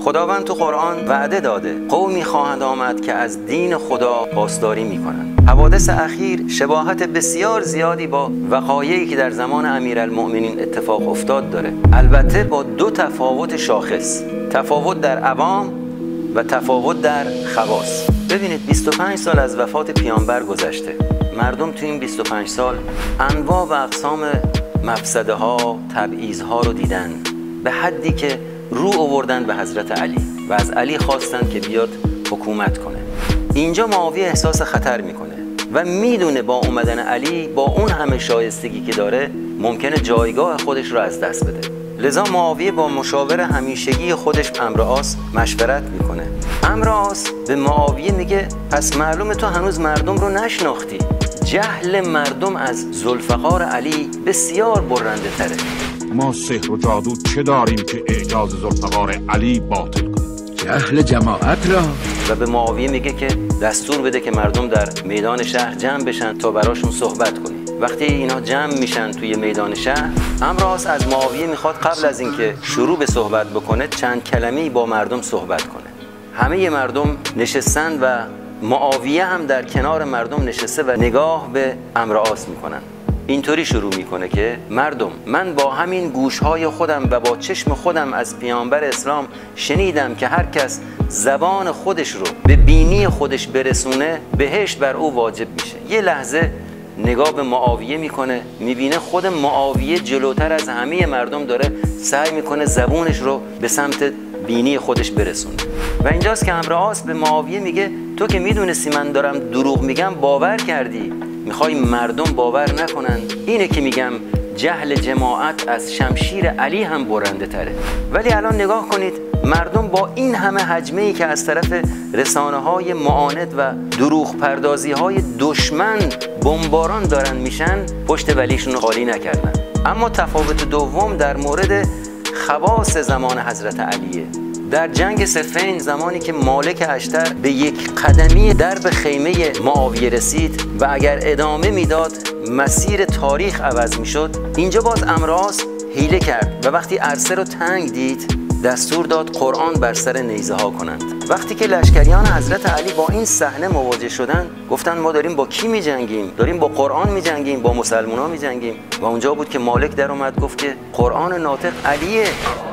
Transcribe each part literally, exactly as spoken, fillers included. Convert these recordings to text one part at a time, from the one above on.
خداوند تو قرآن وعده داده قومی خواهند آمد که از دین خدا پاسداری میکنند. حوادث اخیر شباهت بسیار زیادی با وقایعی که در زمان امیرالمؤمنین اتفاق افتاد داره، البته با دو تفاوت شاخص، تفاوت در عوام و تفاوت در خواص. ببینید بیست و پنج سال از وفات پیامبر گذشته، مردم تو این بیست و پنج سال انواع و اقسام مفسده ها، تبعیض ها رو دیدن، به حدی که رو آوردن به حضرت علی و از علی خواستن که بیاد حکومت کنه. اینجا معاویه احساس خطر میکنه و میدونه با اومدن علی با اون همه شایستگی که داره ممکنه جایگاه خودش رو از دست بده. لذا معاویه با مشاور همیشگی خودش عمرو عاص مشورت میکنه. عمرو عاص به معاویه میگه پس معلومه تو هنوز مردم رو نشناختی، جهل مردم از ذوالفقار علی بسیار برنده تره. ما سحر و جادو چه داریم که اعجاز ذوالفقار علی باطل کنیم؟ جهل جماعت را. و به معاویه میگه که دستور بده که مردم در میدان شهر جمع بشن تا براشون صحبت کنی. وقتی اینا جمع میشن توی میدان شهر، عمرو عاص از معاویه میخواد قبل از اینکه شروع به صحبت بکنه چند کلمه‌ای با مردم صحبت کنه. همه مردم نشستن و معاویه هم در کنار مردم نشسته و نگاه به عمرو عاص میکنن. اینطوری شروع میکنه که مردم، من با همین گوشهای خودم و با چشم خودم از پیامبر اسلام شنیدم که هر کس زبان خودش رو به بینی خودش برسونه بهشت بر او واجب میشه. یه لحظه نگاه به معاویه میکنه، میبینه خود معاویه جلوتر از همه مردم داره سعی میکنه زبونش رو به سمت بینی خودش برسونه. و اینجاست که عمرو عاص به معاویه میگه تو که میدونستی من دارم دروغ میگم باور کردی، میخوای مردم باور نکنن. اینه که میگم جهل جماعت از شمشیر علی هم برنده تره. ولی الان نگاه کنید، مردم با این همه حجمه‌ای که از طرف رسانه های معاند و دروغ پردازی های دشمن بمباران دارن میشن، پشت ولیشون رو خالی نکردن. اما تفاوت دوم در مورد خواص زمان حضرت علیه. در جنگ صفین زمانی که مالک اشتر به یک قدمی درب خیمه معاویه رسید و اگر ادامه میداد مسیر تاریخ عوض میشد، اینجا باز عمرو عاص حیله کرد و وقتی عرصه رو تنگ دید دستور داد قرآن بر سر نیزه ها کنند. وقتی که لشکریان حضرت علی با این صحنه مواجه شدن گفتن ما داریم با کی می جنگیم؟ داریم با قرآن می جنگیم، با مسلمان ها می جنگیم. و اونجا بود که مالک در اومد گفت که قرآن ناطق علیه.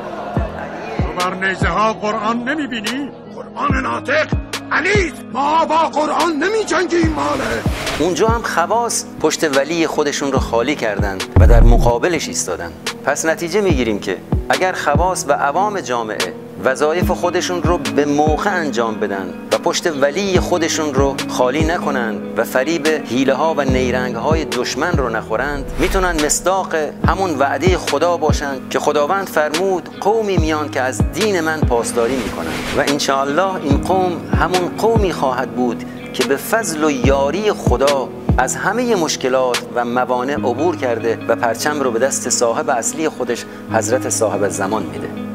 تو بر نیزه ها قرآن نمی بینی؟ قرآن ناطق علی، ما با قرآن نمی جنگیم ماله. اونجا هم خواص پشت ولی خودشون رو خالی کردن و در مقابلش ایستادن. پس نتیجه میگیریم که اگر خواص و عوام جامعه وظایف خودشون رو به موقع انجام بدن و پشت ولی خودشون رو خالی نکنن و فریب حیله ها و نیرنگ های دشمن رو نخورند، میتونن مصداق همون وعده خدا باشن که خداوند فرمود قومی میان که از دین من پاسداری میکنن و انشاءالله این قوم همون قومی خواهد بود که به فضل و یاری خدا از همه مشکلات و موانع عبور کرده و پرچم رو به دست صاحب اصلی خودش حضرت صاحب الزمان میده.